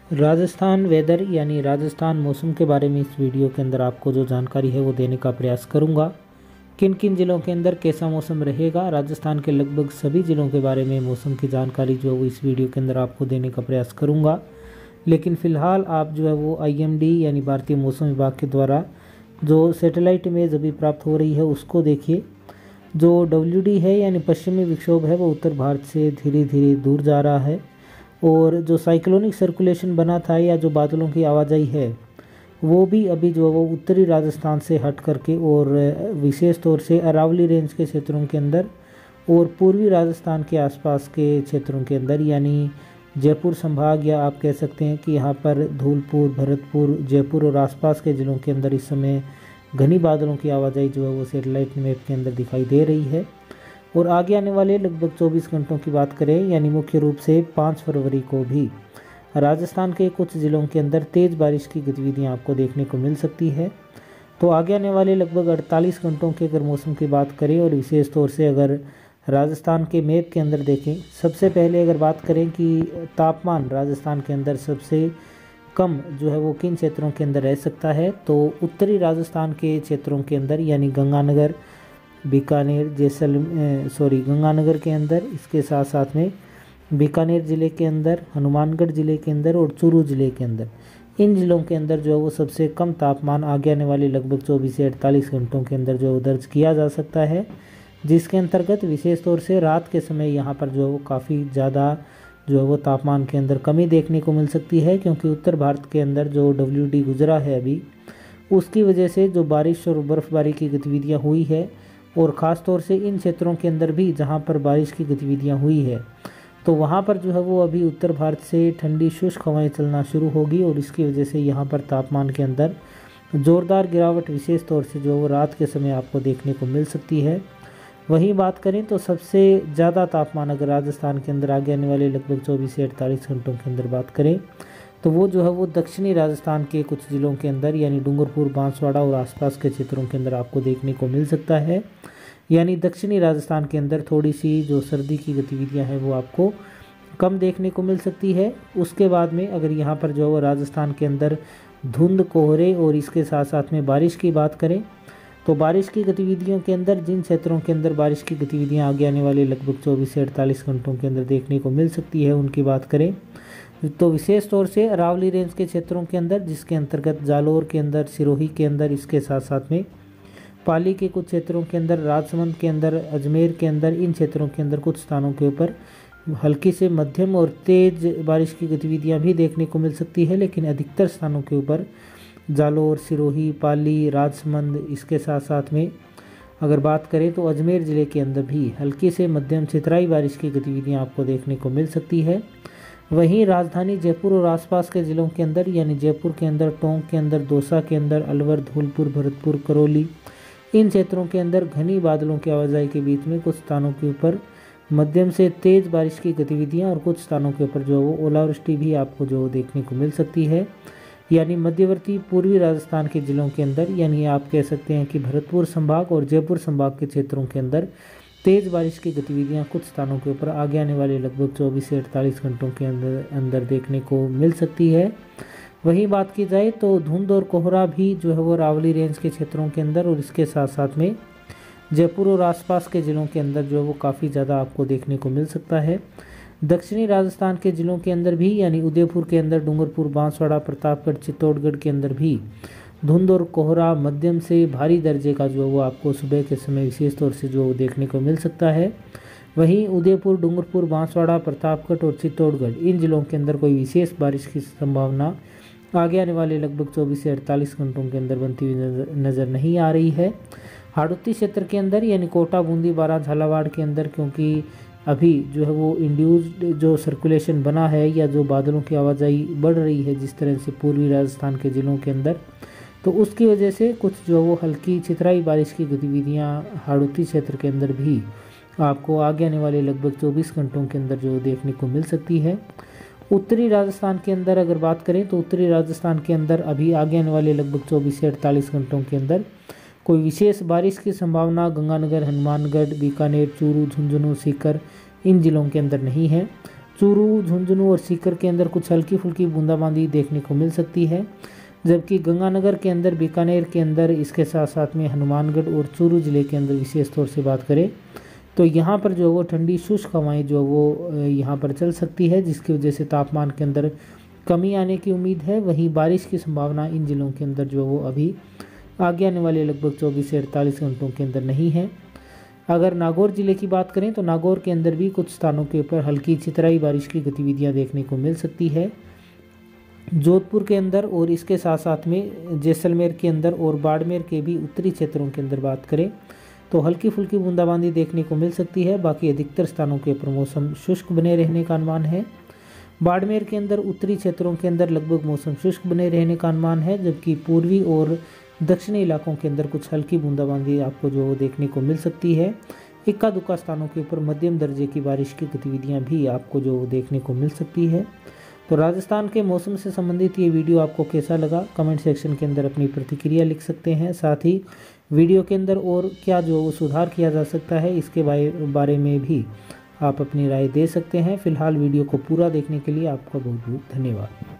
Rajasthan weather यानी राजस्थान मौसम के बारे में इस वीडियो के अंदर आपको जो जानकारी है वो देने का प्रयास करूंगा। किन किन ज़िलों के अंदर कैसा मौसम रहेगा, राजस्थान के लगभग सभी ज़िलों के बारे में मौसम की जानकारी जो है वो इस वीडियो के अंदर आपको देने का प्रयास करूंगा। लेकिन फ़िलहाल आप जो है वो IMD यानी भारतीय मौसम विभाग के द्वारा जो सैटेलाइट इमेज अभी प्राप्त हो रही है उसको देखिए। जो WD है यानी पश्चिमी विक्षोभ है वो उत्तर भारत से धीरे धीरे दूर जा रहा है, और जो साइक्लोनिक सर्कुलेशन बना था या जो बादलों की आवाजाही है वो भी अभी जो है वो उत्तरी राजस्थान से हट करके और विशेष तौर से अरावली रेंज के क्षेत्रों के अंदर और पूर्वी राजस्थान के आसपास के क्षेत्रों के अंदर यानी जयपुर संभाग, या आप कह सकते हैं कि यहाँ पर धौलपुर, भरतपुर, जयपुर और आसपास के ज़िलों के अंदर इस समय घनी बादलों की आवाजाही जो है वो सैटेलाइट मैप के अंदर दिखाई दे रही है। और आगे आने वाले लगभग 24 घंटों की बात करें यानी मुख्य रूप से 5 फरवरी को भी राजस्थान के कुछ ज़िलों के अंदर तेज़ बारिश की गतिविधियां आपको देखने को मिल सकती है। तो आगे आने वाले लगभग 48 घंटों के अगर मौसम की बात करें और विशेष तौर से अगर राजस्थान के मैप के अंदर देखें, सबसे पहले अगर बात करें कि तापमान राजस्थान के अंदर सबसे कम जो है वो किन क्षेत्रों के अंदर रह सकता है, तो उत्तरी राजस्थान के क्षेत्रों के अंदर यानी गंगानगर, बीकानेर, गंगानगर के अंदर, इसके साथ साथ में बीकानेर ज़िले के अंदर, हनुमानगढ़ ज़िले के अंदर और चूरू ज़िले के अंदर, इन ज़िलों के अंदर जो है वो सबसे कम तापमान आगे आने वाले लगभग 24 से 48 घंटों के अंदर जो दर्ज किया जा सकता है, जिसके अंतर्गत विशेष तौर से रात के समय यहाँ पर जो है वो काफ़ी ज़्यादा जो है वो तापमान के अंदर कमी देखने को मिल सकती है, क्योंकि उत्तर भारत के अंदर जो WD गुजरा है अभी उसकी वजह से जो बारिश और बर्फ़बारी की गतिविधियाँ हुई है, और ख़ास तौर से इन क्षेत्रों के अंदर भी जहाँ पर बारिश की गतिविधियाँ हुई है तो वहाँ पर जो है वो अभी उत्तर भारत से ठंडी शुष्क हवाएं चलना शुरू होगी, और इसकी वजह से यहाँ पर तापमान के अंदर ज़ोरदार गिरावट विशेष तौर से जो है वो रात के समय आपको देखने को मिल सकती है। वहीं बात करें तो सबसे ज़्यादा तापमान अगर राजस्थान के अंदर आगे आने वाले लगभग 24 से 48 घंटों के अंदर बात करें तो वो जो है वो दक्षिणी राजस्थान के कुछ ज़िलों के अंदर यानी डूंगरपुर, बांसवाड़ा और आसपास के क्षेत्रों के अंदर आपको देखने को मिल सकता है। यानी दक्षिणी राजस्थान के अंदर थोड़ी सी जो सर्दी की गतिविधियां हैं वो आपको कम देखने को मिल सकती है। उसके बाद में अगर यहाँ पर जो है वो राजस्थान के अंदर धुंध, कोहरे और इसके साथ साथ में बारिश की बात करें तो बारिश की गतिविधियों के अंदर जिन क्षेत्रों के अंदर बारिश की गतिविधियां आगे आने वाले लगभग 24 से 48 घंटों के अंदर देखने को मिल सकती है उनकी बात करें तो विशेष तौर से अरावली रेंज के क्षेत्रों के अंदर, जिसके अंतर्गत जालोर के अंदर, सिरोही के अंदर, इसके साथ साथ में पाली के कुछ क्षेत्रों के अंदर, राजसमंद के अंदर, अजमेर के अंदर, इन क्षेत्रों के अंदर कुछ स्थानों के ऊपर हल्की से मध्यम और तेज़ बारिश की गतिविधियां भी देखने को मिल सकती है। लेकिन अधिकतर स्थानों के ऊपर जालोर, सिरोही, पाली, राजसमंद, इसके साथ साथ में अगर बात करें तो अजमेर ज़िले के अंदर भी हल्की से मध्यम छितराई बारिश की गतिविधियां आपको देखने को मिल सकती है। वहीं राजधानी जयपुर और आसपास के ज़िलों के अंदर यानी जयपुर के अंदर, टोंक के अंदर, दौसा के अंदर, अलवर, धौलपुर, भरतपुर, करौली, इन क्षेत्रों के अंदर घनी बादलों की आवाजाही के बीच में कुछ स्थानों के ऊपर मध्यम से तेज़ बारिश की गतिविधियां और कुछ स्थानों के ऊपर जो है वो ओलावृष्टि भी आपको जो देखने को मिल सकती है। यानी मध्यवर्ती पूर्वी राजस्थान के ज़िलों के अंदर यानी आप कह सकते हैं कि भरतपुर संभाग और जयपुर संभाग के क्षेत्रों के अंदर तेज़ बारिश की गतिविधियां कुछ स्थानों के ऊपर आगे आने वाले लगभग 24 से 48 घंटों के अंदर देखने को मिल सकती है। वहीं बात की जाए तो धुंध और कोहरा भी जो है वो अरावली रेंज के क्षेत्रों के अंदर और इसके साथ साथ में जयपुर और आसपास के ज़िलों के अंदर जो है वो काफ़ी ज़्यादा आपको देखने को मिल सकता है। दक्षिणी राजस्थान के ज़िलों के अंदर भी यानी उदयपुर के अंदर, डूंगरपुर, बांसवाड़ा, प्रतापगढ़, चित्तौड़गढ़ के अंदर भी धुंध और कोहरा मध्यम से भारी दर्जे का जो है वो आपको सुबह के समय विशेष तौर से जो देखने को मिल सकता है। वहीं उदयपुर, डूंगरपुर, बांसवाड़ा, प्रतापगढ़ और चित्तौड़गढ़, इन ज़िलों के अंदर कोई विशेष बारिश की संभावना आगे आने वाले लगभग 24 से 48 घंटों के अंदर बनती हुई नज़र नहीं आ रही है। हाड़ौती क्षेत्र के अंदर यानी कोटा, बूंदी, बारां, झालावाड़ के अंदर, क्योंकि अभी जो है वो इंड्यूस्ड जो सर्कुलेशन बना है या जो बादलों की आवाजाही बढ़ रही है जिस तरह से पूर्वी राजस्थान के ज़िलों के अंदर, तो उसकी वजह से कुछ जो वो हल्की छितराई बारिश की गतिविधियां हाड़ौती क्षेत्र के अंदर भी आपको आगे आने वाले लगभग 24 घंटों के अंदर जो देखने को मिल सकती है। उत्तरी राजस्थान के अंदर अगर बात करें तो उत्तरी राजस्थान के अंदर अभी आगे आने वाले लगभग 24 से 48 घंटों के अंदर कोई विशेष बारिश की संभावना गंगानगर, हनुमानगढ़, बीकानेर, चूरू, झुंझुनू, सीकर, इन ज़िलों के अंदर नहीं है। चूरू, झुंझुनू और सीकर के अंदर कुछ हल्की फुल्की बूंदाबांदी देखने को मिल सकती है, जबकि गंगानगर के अंदर, बीकानेर के अंदर, इसके साथ साथ में हनुमानगढ़ और चूरू ज़िले के अंदर विशेष तौर से बात करें तो यहाँ पर जो वो ठंडी शुष्क हवाएं जो वो यहाँ पर चल सकती है, जिसकी वजह से तापमान के अंदर कमी आने की उम्मीद है। वहीं बारिश की संभावना इन ज़िलों के अंदर जो वो अभी आगे आने वाले लगभग 24 से 48 घंटों के अंदर नहीं है। अगर नागौर ज़िले की बात करें तो नागौर के अंदर भी कुछ स्थानों के ऊपर हल्की छितराई बारिश की गतिविधियाँ देखने को मिल सकती है। जोधपुर के अंदर और इसके साथ साथ में जैसलमेर के अंदर और बाड़मेर के भी उत्तरी क्षेत्रों के अंदर बात करें तो हल्की फुल्की बूंदाबांदी देखने को मिल सकती है। बाकी अधिकतर स्थानों के ऊपर मौसम शुष्क बने रहने का अनुमान है। बाड़मेर के अंदर, उत्तरी क्षेत्रों के अंदर लगभग मौसम शुष्क बने रहने का अनुमान है, जबकि पूर्वी और दक्षिणी इलाकों के अंदर कुछ हल्की बूंदाबांदी आपको जो देखने को मिल सकती है। इक्का दुक्का स्थानों के ऊपर मध्यम दर्जे की बारिश की गतिविधियाँ भी आपको जो देखने को मिल सकती है। तो राजस्थान के मौसम से संबंधित ये वीडियो आपको कैसा लगा, कमेंट सेक्शन के अंदर अपनी प्रतिक्रिया लिख सकते हैं। साथ ही वीडियो के अंदर और क्या जो सुधार किया जा सकता है इसके बारे में भी आप अपनी राय दे सकते हैं। फिलहाल वीडियो को पूरा देखने के लिए आपका बहुत बहुत धन्यवाद।